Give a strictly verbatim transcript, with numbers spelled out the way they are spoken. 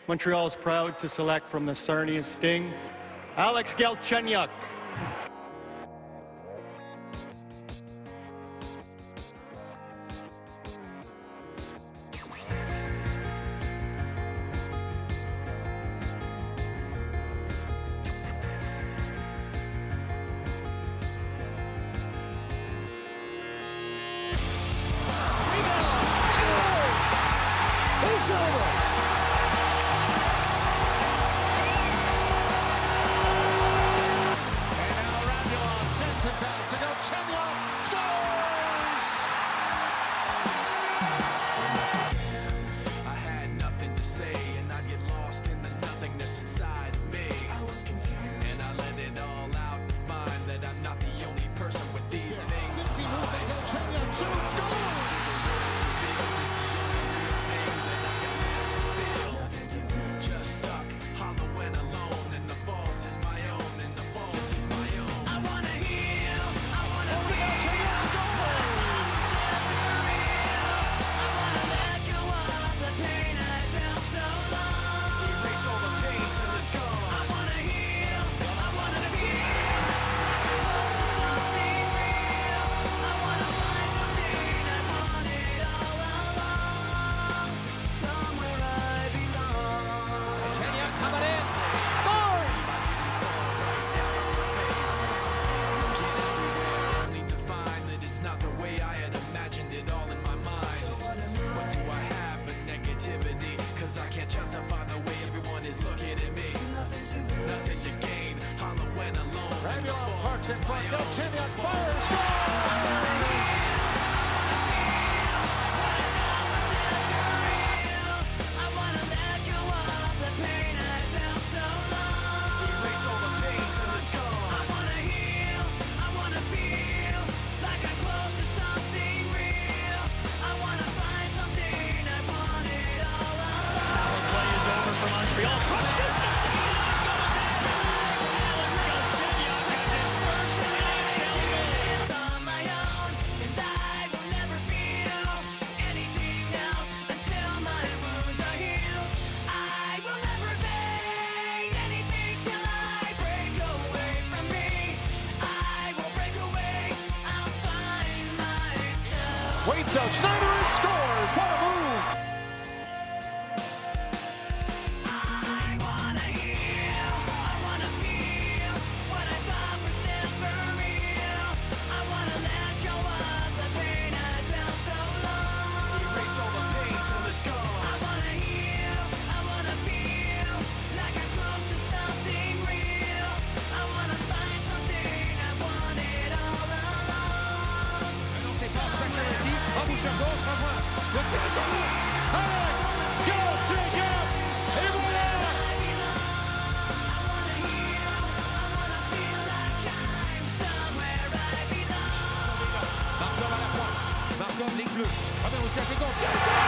Montreal is proud to select from the Sarnia Sting, Alex Galchenyuk. It's over. And now Radulov sends it back to Galchenyuk. Scores! I had nothing to say, and I get lost in the nothingness inside of me. I was confused, and I let it all out to find that I'm not the only person with these things. Nifty move by Galchenyuk. Shoots, scores! Cause I can't justify the way everyone is looking at me. Nothing to, Nothing to gain, hollow and alone. Radulov parks in front, Galchenyuk fires, scores! For Montreal, crushed it. Alex Galchenyuk has his first N H L goal. On my own, and I will never feel anything else until my wounds are healed. I will never be anything till I break away from me. I will break away. I'll find myself. Waits out Schneider and scores. What a move! Ligue bleue. Ah ben, on s'est fait compte.